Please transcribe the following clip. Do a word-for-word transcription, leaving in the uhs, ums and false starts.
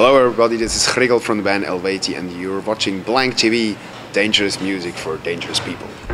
Hello everybody, this is Grigel from the band Elveti and you're watching Blank T V, dangerous music for dangerous people.